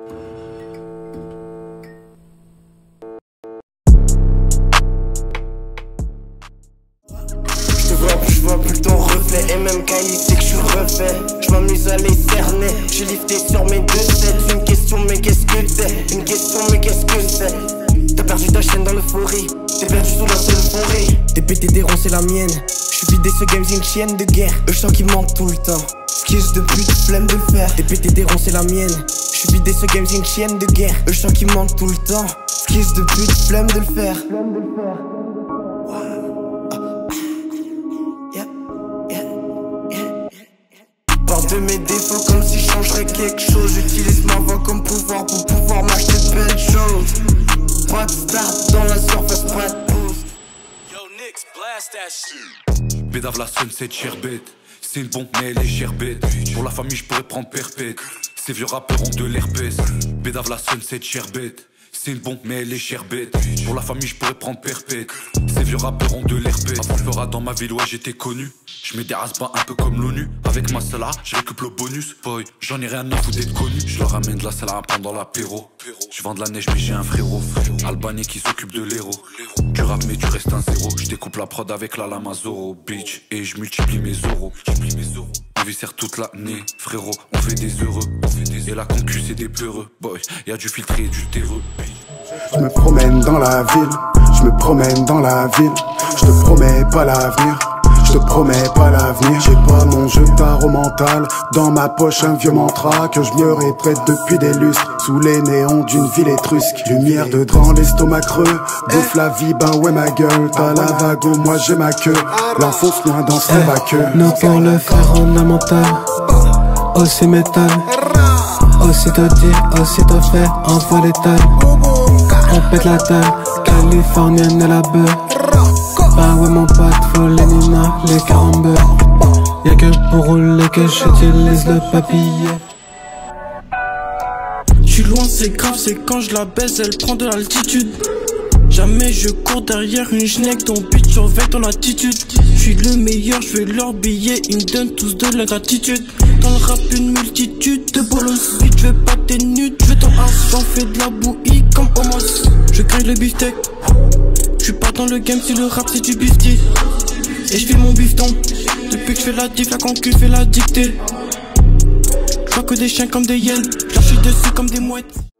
Je vois plus ton reflet. Et même quand il sait que je suis refait, je m'amuse à les cerner. J'ai lifté sur mes deux sets. Une question mais qu'est-ce que c'est? Une question mais qu'est-ce que c'est? T'as perdu ta chaîne dans l'euphorie. T'es perdu sous la seule euphorie. Des pétés des ronds c'est la mienne. J'suis vidé ce game c'est une chienne de guerre. Eux je sens qu'ils mentent tout le temps. Skills de pute, flemme de le faire. Des pétés des ronds c'est la mienne. J'suis vidé ce game c'est une chienne de guerre. Eux je sens qu'ils mentent tout le temps. Skills de pute, flemme de le faire. Parle de mes défauts comme si je changerais quelque chose. J'utilise ma voix comme pouvoir pour pouvoir m'acheter de belles choses. Pas de start dans la surface, pas de boost. Yo Nix, blast that shit. Bédave la sunset, chère bête. C'est le bon mais elle est chère bête. Pour la famille je pourrais prendre perpète. Ces vieux rappeurs ont de l'herpès. Bédave la sunset, chère bête. C'est le bon mais elle est chère bête. Pour la famille je pourrais prendre perpète. Ces vieux rappeurs ont de l'herpès. Avant le fera dans ma ville ouais j'étais connu. Je mets des rasbats un peu comme l'ONU. Avec ma sala, je récup le bonus. Boy, j'en ai rien à foutre d'être connu. Je leur ramène de la salle à pendant l'apéro. Je vends de la neige mais j'ai un frérot albanais qui s'occupe de l'héros. Tu rappes mais tu restes un zéro. Je découpe la prod avec la lama Zoro, bitch. Et je multiplie mes euros. On viscère toute l'année, frérot, on fait des heureux. Et la concu c'est des peureux. Boy, y'a du filtré et du terreux. Je me promène dans la ville, je me promène dans la ville. Je te promets pas l'avenir, je te promets pas l'avenir. J'ai pas mon jeu de tarot mental, dans ma poche un vieux mantra que je me répète depuis des lustres. Sous les néons d'une ville étrusque, lumière de dans l'estomac creux. Bouffe la vie, ben ouais ma gueule. T'as la vago, moi j'ai ma queue. L'enfonce loin dans son queue. Nous pour le faire on a mental, aussi métal. Aussitôt dit, aussitôt fait, envoie l'étal. On pète la dalle, californienne et la beuh. Bah ouais mon pote, faut les nina, les carambeux. Y'a que pour rouler que j'utilise le papier. J'suis loin c'est grave, c'est quand je la baise, elle prend de l'altitude. Jamais je cours derrière une schneck, ton but surveille ton attitude. J'suis le meilleur, j'veux leur billet, ils me donnent tous de l'ingratitude. Dans le rap une multitude de bolos, vite j'veux pas tes nudes, j'veux ton as, j'en fais de la bouillie comme Homos. Je grille le beefsteak, j'suis pas dans le game si le rap c'est du bifty. Et j'file mon bifton, depuis que j'fais la diff, la concu fait la dictée. J'vois que des chiens comme des hyènes, j'leur chie dessus comme des mouettes.